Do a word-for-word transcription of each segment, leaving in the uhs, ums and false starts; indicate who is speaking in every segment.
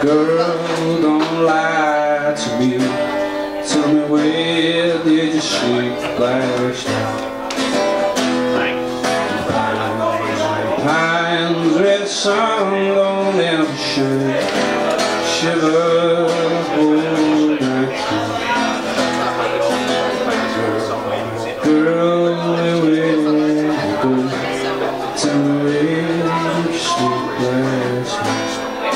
Speaker 1: Girl, don't lie to me. Tell me, where did you sleep last night? Pines where the sun don't ever shine, shiver whole night through. Girl, where did you go? Tell me, where did you sleep last night?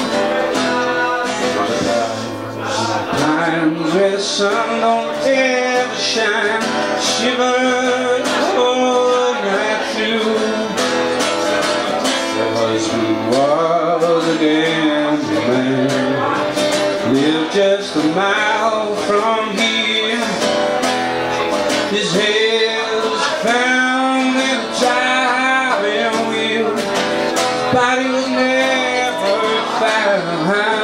Speaker 1: Where the sun don't ever shine, shiver the whole night through. The husband was a gambling man, lived just a mile from here. His head was found in a driving wheel. His body was never found.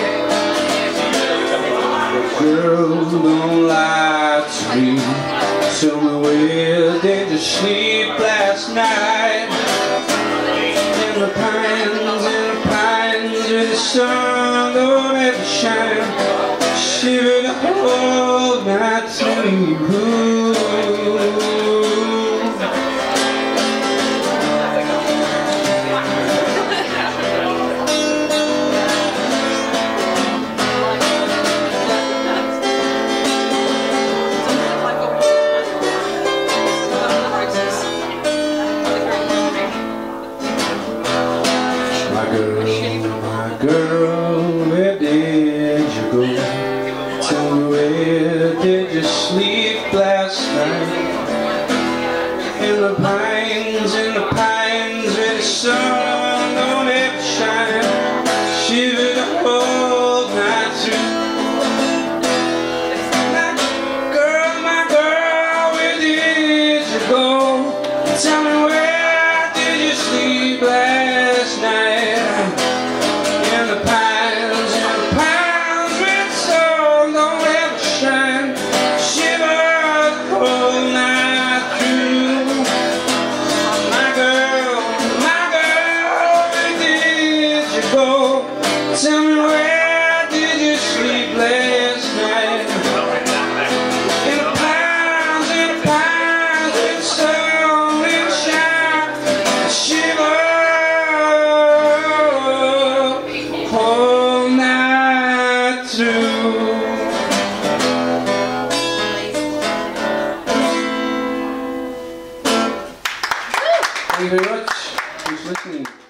Speaker 1: Girl, don't lie to me. Tell me, where did you sleep last night? In the pines, in the pines, where the sun don't ever shine, shiver the whole night through. My girl, where did you go? Tell me, where did you sleep last night? In the pines, in the pines, where the sun don't ever shine, shiver the whole night through. My girl, my girl, where did you go? Tell me, where did you sleep last night? Tell me, where did you sleep last night? In the pines, in the pines, with the sun will shine, shiver all night through. Thank you very much. Thanks for listening.